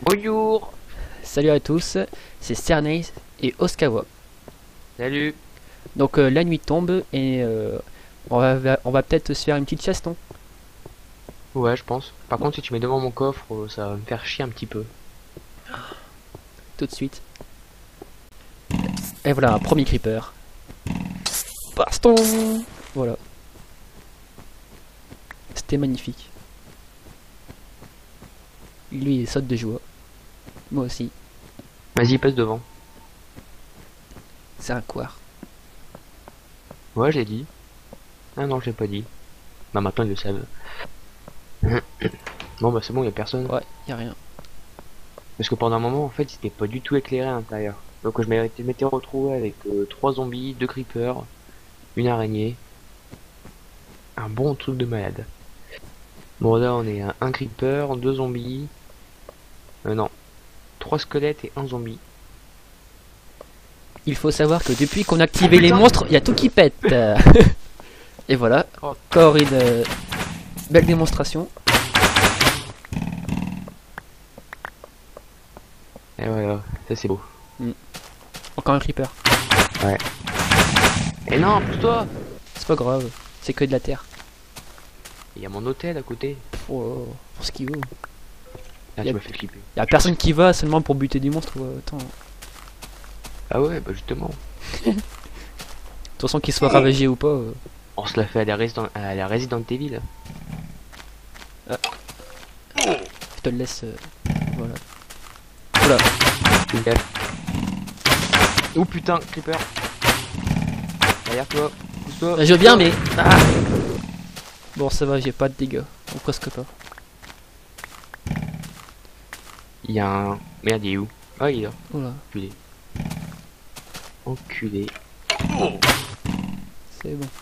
Bonjour. Salut à tous, c'est Cernace et Oskawa. Salut. Donc la nuit tombe et on va peut-être se faire une petite chasse, non? Ouais, je pense. Par Bon, contre, si tu mets devant mon coffre, ça va me faire chier un petit peu. tout de suite. Et voilà, un premier creeper. Baston. Voilà, c'était magnifique. Lui il saute de joie. Moi aussi, Vas-y, passe devant. c'est un couard. Ouais, j'ai dit. Ah non, je l'ai pas dit. Bah maintenant ils le savent. Bon bah c'est bon, y a personne. Ouais, y a rien. Parce que pendant un moment, en fait, c'était pas du tout éclairé à l'intérieur. Donc je m'étais retrouvé avec 3 zombies, 2 creepers, une araignée. Un bon truc de malade. Bon là on est à un creeper, 2 zombies. Non. 3 squelettes et un zombie. Il faut savoir que depuis qu'on a Oh, activé les putain. monstres, il y a tout qui pète. Et voilà, Oh. encore une belle démonstration. Et voilà, ça c'est beau. Encore un creeper. Ouais. Et non, pousse-toi. C'est pas grave, c'est que de la terre. Il y a mon hôtel à côté. Oh, pour ce qu'il vaut. Là, Y a- tu m'as fait flipper. Y a personne qui va seulement pour buter du monstre. Attends. De Ah ouais, bah justement. toute façon, qu'il soit ravagé ou pas. On se l'a fait à la Resident Evil. Je te le laisse. Voilà. Oula. Fais gaffe. Oh putain, creeper. Derrière toi. Pousse-toi. Je veux bien, mais. Ah, bon, ça va, j'ai pas de dégâts. Ou presque pas. Il y a un... Merde, il est où? Ah, il est là. Oula, Enculé. Enculé. c'est bon.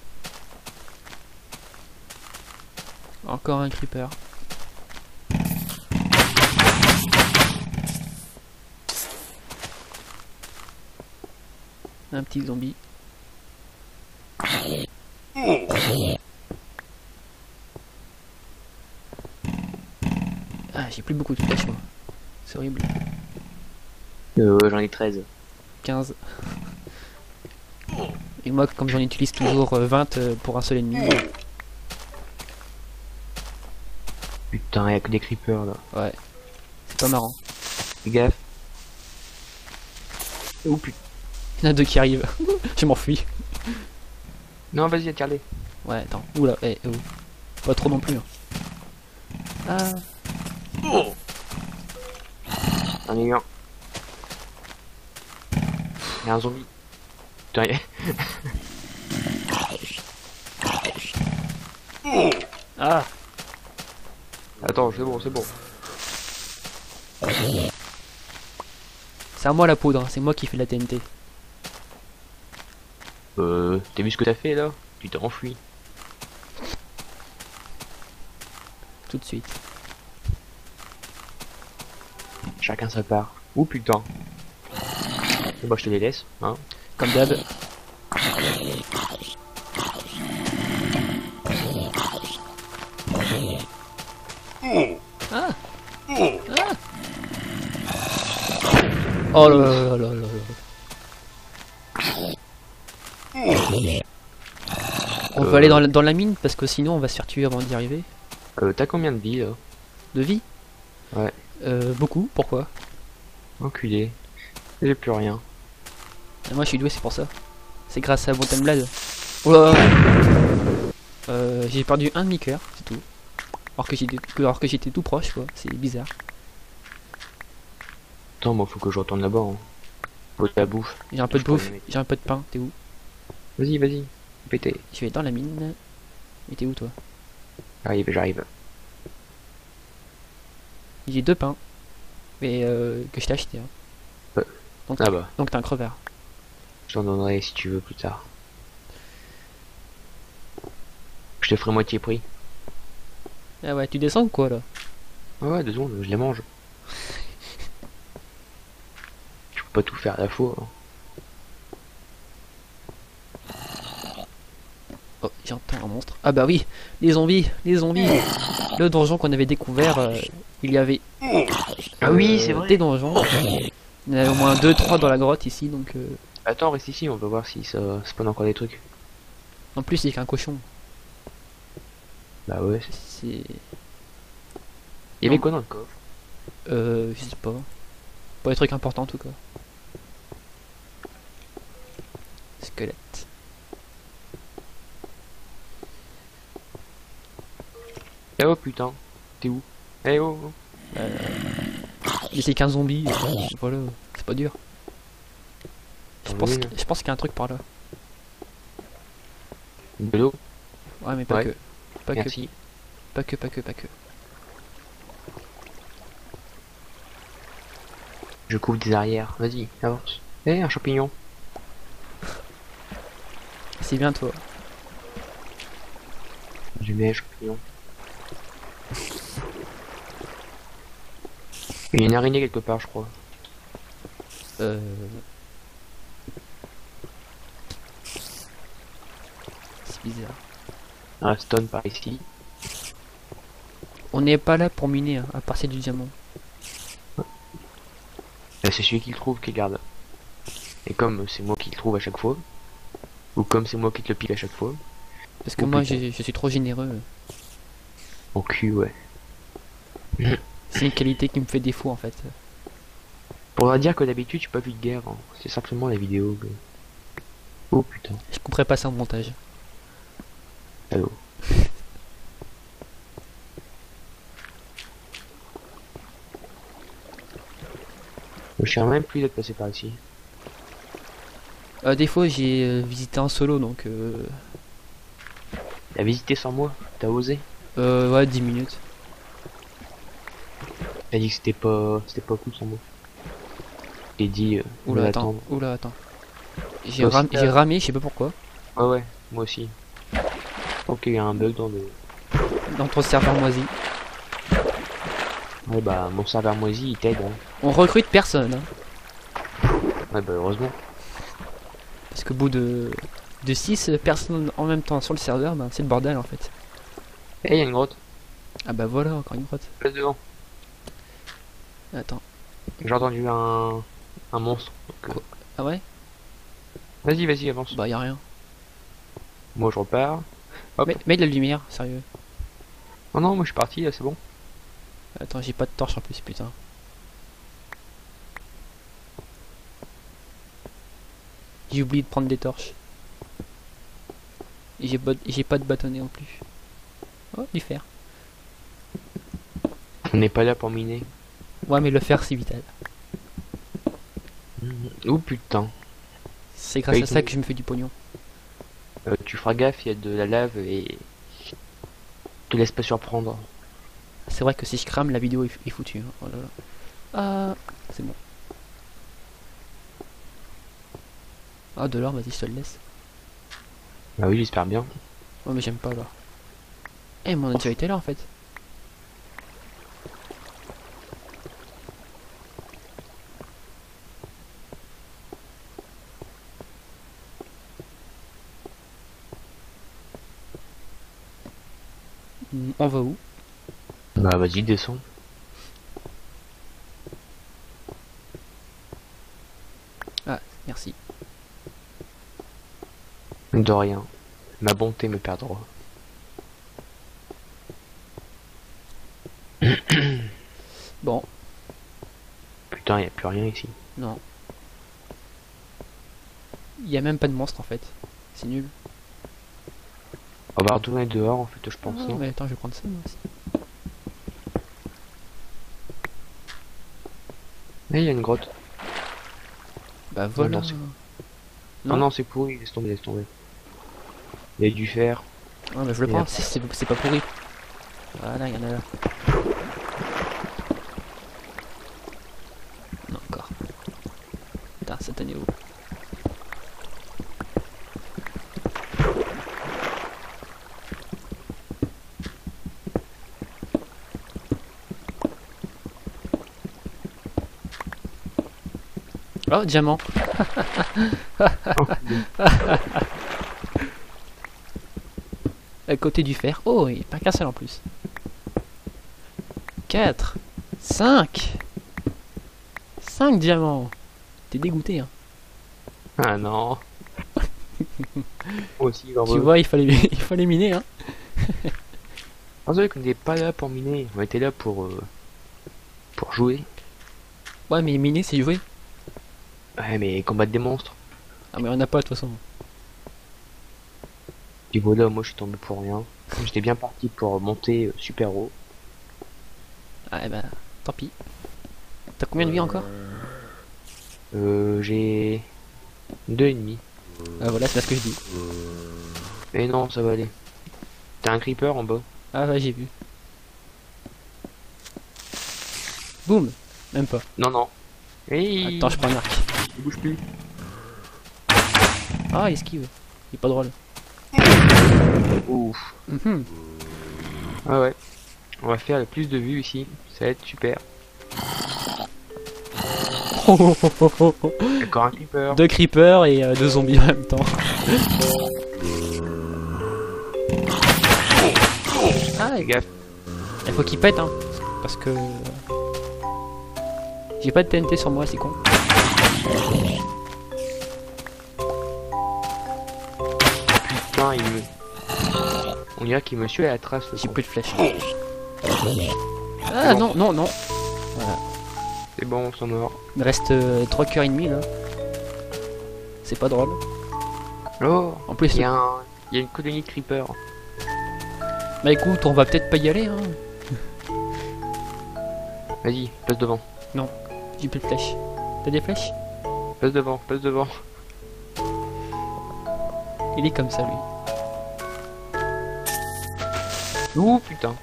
Encore un creeper. Un petit zombie. Ah, j'ai plus beaucoup de flèches, moi. C'est horrible. J'en ai 13. 15. Et moi, comme j'en utilise toujours 20 pour un seul ennemi. Putain, il y a que des creepers là. Ouais, c'est pas marrant. Fais gaffe. Oh putain. Il y en a deux qui arrivent. Je m'enfuis. Non, vas-y, attire-les. Ouais, attends. Oula, oh. Pas trop non plus. Hein. Ah, J'en ai eu un. Il y a un zombie. Putain, ah, Attends, c'est bon, c'est bon. c'est à moi la poudre. Hein. C'est moi qui fais la TNT. T'as vu ce que t'as fait là? Tu t'es enfui. Tout de suite. Chacun sa part. Oh putain. Bon, bah je te les laisse, hein. Comme d'hab. Ah, ah. Oh là là là là là. On peut aller dans la mine parce que sinon on va se faire tuer avant d'y arriver. T'as combien de vie là? De vie? Ouais. Beaucoup, pourquoi? Enculé. J'ai plus rien. Et moi je suis doué, c'est pour ça. C'est grâce à Bonten Blade. Ouah. J'ai perdu un demi-cœur, c'est tout. Alors que j'étais tout proche, quoi. C'est bizarre. Attends, moi faut que je retourne là-bas. Hein. Faut de la bouffe. J'ai un peu de Je pourrais bouffe, les mettre. j'ai un peu de pain. T'es où? Vas-y, vas-y. Pété. Je vais dans la mine. Et t'es où toi? J'arrive, j'arrive. J'ai deux pains. Mais que je t'ai acheté. Hein. Ouais. Donc Ah bah, donc t'es un crevard. je t'en donnerai si tu veux plus tard. Je te ferai moitié prix. Ah ouais, tu descends ou quoi là? Ouais, 2 secondes, je les mange. Je peux pas tout faire à la fois. Hein. Oh, j'ai j'entends un monstre. Ah bah oui, les zombies, les zombies. Le donjon qu'on avait découvert, il y avait Ah oui, c'est vrai. des donjons. Il y en avait au moins 2-3 dans la grotte ici, donc Attends, reste ici, on va voir si ça spawn encore des trucs. en plus c'est qu'un cochon. Bah ouais. C'est Il y avait Non. quoi dans le coffre? je sais pas. Pas des trucs importants en tout cas. Squelette. Eh oh putain, t'es où? Eh oh, oh. Mais c'est qu'un zombie, voilà, c'est pas dur. T'en veux une? Je pense qu'il y a un truc par là. De l'eau? Ouais mais pas Ouais. que. Pas que, Merci. pas que, pas que, pas que. Je couvre des arrières. Vas-y, avance. Eh, un champignon. C'est bien toi. J'aime bien les champignons. Il y a une araignée quelque part, je crois. Euh... C'est bizarre. Un stone par ici. On n'est pas là pour miner, hein, à part c'est du diamant. C'est celui qui le trouve qui garde. Et comme c'est moi qui le trouve à chaque fois, ou comme c'est moi qui te le pique à chaque fois, Parce que Oh, moi putain. je suis trop généreux. en cul, ouais. C'est une qualité qui me fait défaut en fait. Faudra dire que d'habitude, je suis pas vu de guerre. Hein. C'est simplement la vidéo. Oh putain. Je couperai pas ça au montage. Allô. Je sais même plus d'être passé par ici. Des fois j'ai visité en solo donc T'as visité sans moi? T'as osé? ouais 10 minutes. T'as dit que c'était pas cool sans moi. J'ai dit, on Oula va attends, attendre. oula attends. Toi aussi, J'ai ramé, je sais pas pourquoi. Ouais, ouais, moi aussi. Ok, il y a un bug dans le. Dans ton serveur moisi. Ouais, bah, mon serveur moisi, il t'aide. Hein. On recrute personne. Hein, Ouais, bah, heureusement. parce qu'au bout de 6 personnes en même temps sur le serveur, ben, c'est le bordel en fait. Eh, il y a une grotte. Ah bah voilà, encore une grotte. Passe devant. Attends. J'ai entendu un monstre. Donc, Ah ouais? Vas-y, vas-y, avance. Bah y a rien. Moi, je repars. Hop. Mais de la lumière, sérieux. Oh non, moi, je suis parti, là, c'est bon. Attends, j'ai pas de torche en plus, putain. J'ai oublié de prendre des torches. Et j'ai pas de bâtonnet en plus. Oh, du fer. On n'est pas là pour miner. Ouais, mais le fer c'est vital. Oh putain. C'est grâce Oui, à ça tout- que je me fais du pognon. Tu feras gaffe, il y a de la lave et. Te laisse pas surprendre. C'est vrai que si je crame, la vidéo est foutue. Hein. Oh là là. Ah, c'est bon. Ah, de l'or, vas-y, je te le laisse. Bah oui, j'espère bien. Oh, mais j'aime pas l'or. Eh, mais on a déjà été là en fait. On va où? Bah vas-y, descends. Ah, merci. De rien. Ma bonté me perdra. Bon, Putain, y a plus rien ici. non. Il y a même pas de monstre en fait. C'est nul. On va retourner dehors en fait, je pense. Ah, Non mais attends, je vais prendre ça moi aussi. Eh, y a une grotte. Bah voilà. non, c'est- Non. Non, non, c'est pourri, laisse tomber, laisse tomber. Il y a du fer. Ah, bah je le Et prends, après- c'est pas pourri. Voilà, il y en a là. Non, encore. Putain, satané où? Oh, diamant. à côté du fer. Oh, il n'y a pas qu'un seul en plus. 4, 5 diamants. T'es dégoûté, hein. Ah non. Moi aussi, Tu vois, il fallait, il fallait miner, hein. On dirait qu'on n'était pas là pour miner, on était là pour jouer. Ouais, mais miner, c'est jouer. Ouais, mais combattre des monstres. Ah, mais on n'a pas, de toute façon. Du voilà, moi je suis tombé pour rien. J'étais bien parti pour monter super haut. Ah, bah, tant pis. T'as combien de vie encore? J'ai 2,5. Ah, voilà, c'est ce que je dis. Mais non, ça va aller. T'as un creeper en bas. Ah, ouais, j'ai vu. Boum. Même pas. Non, non. Hey, Attends, je prends un arc. il bouge plus. Ah, il esquive. Il est pas drôle. Ouf. Mhm. Ah ouais. On va faire le plus de vues ici. Ça va être super. Encore un creeper. 2 creepers et 2 zombies en même temps. Ah, Fais gaffe. il faut qu'il pète, hein. Parce que... J'ai pas de TNT sur moi, c'est con. Putain, il me... On dirait qu'il me suit à la trace. J'ai plus de flèches. Ah, non, non, non. Voilà. C'est bon, on s'en mort. Il me reste 3 cœurs et demi, là. C'est pas drôle. Oh, En plus, il y a une colonie de creeper. bah écoute, on va peut-être pas y aller, hein. Vas-y, passe devant. J'ai plus de flèches. T'as des flèches? Passe devant, passe devant. Il est comme ça, lui. Ouh, putain.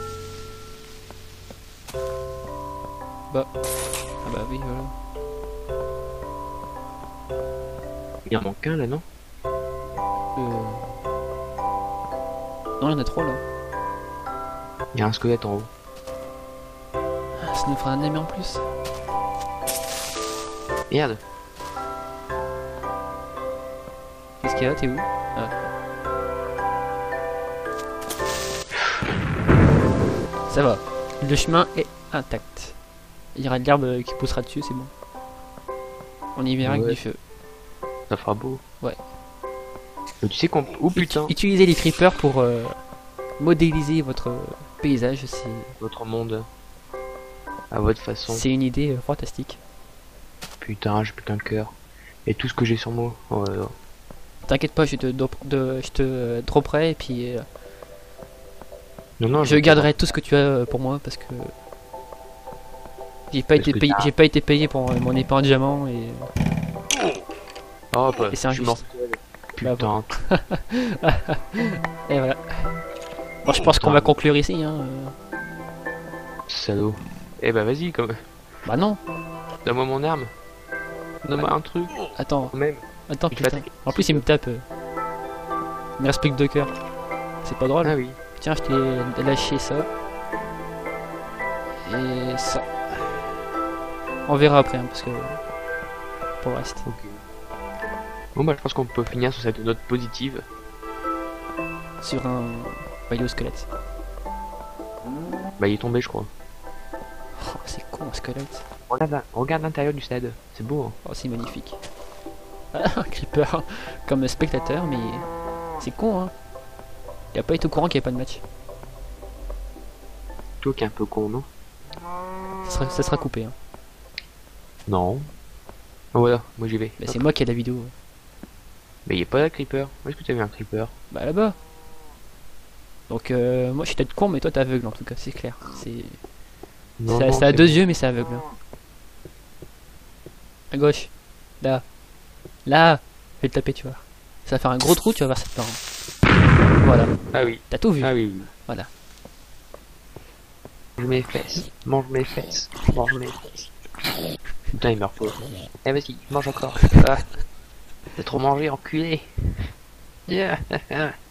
Ah bah oui, voilà. Il en manque un là, non? Non, il y en a trop, là. Il y a un squelette en haut. Ah, ça nous fera un ennemi en plus. Merde. Qu'est-ce qu'il y a? T'es où? Ça va. Le chemin est intact. Il y aura de l'herbe qui poussera dessus, c'est bon. On y verra avec Ouais. du feu. Ça fera beau. Ouais. Mais tu sais qu'on... Oh putain. Utilisez les creepers pour modéliser votre paysage, Votre monde. À votre façon. c'est une idée fantastique. Putain, j'ai plus qu'un cœur. Et tout ce que j'ai sur moi. Oh là là. T'inquiète pas, je te dropperai et puis Non, non, je garderai tout ce que tu as pour moi parce que j'ai pas Parce été que payé, t'as- j'ai pas été payé pour mon épée en diamant et Oh, bah, Et c'est je suis injuste. mortel. Bah, Putain. et voilà. Bon, je pense qu'on va conclure ici, hein. Salaud. Eh bah vas-y, comme... Bah non, Donne-moi mon arme. Donne-moi un truc. attends, Quand même. attends, Tu putain. vas En plus, il me tape. Il me reste plus que 2 cœurs. C'est pas drôle. Ah oui. Tiens, je t'ai lâché ça. Et ça. On verra après, hein, parce que... Pour le reste. Ok. Bon bah je pense qu'on peut finir sur cette note positive. Sur un maillot squelette. Bah il est tombé je crois. Oh, c'est con, un squelette. Regarde l'intérieur du stade. C'est beau hein. Oh, c'est magnifique. Ah, un creeper comme spectateur, mais c'est con, hein. Il a pas été au courant qu'il n'y avait pas de match. Toi qui est un peu con non? Ça sera coupé, hein. Non. Oh, voilà, moi j'y vais. Mais Hop. c'est moi qui ai la vidéo. Mais il est pas là creeper. Où est-ce que t'as vu un creeper? Bah là-bas. Donc moi je suis peut-être con, mais toi t'es aveugle en tout cas, c'est clair. Non, Ça non, a c'est 2 yeux, mais c'est aveugle. Hein. À gauche. Là. Je vais te taper, tu vois. Ça va faire un gros trou, tu vas voir cette parent. Voilà. Ah oui. T'as tout vu. Ah oui, oui. Voilà. Mange mes fesses. Mange mes fesses. Mange mes fesses. Putain il meurt pas. Eh vas-y, mange encore. Ah. T'as trop mangé enculé. Yeah.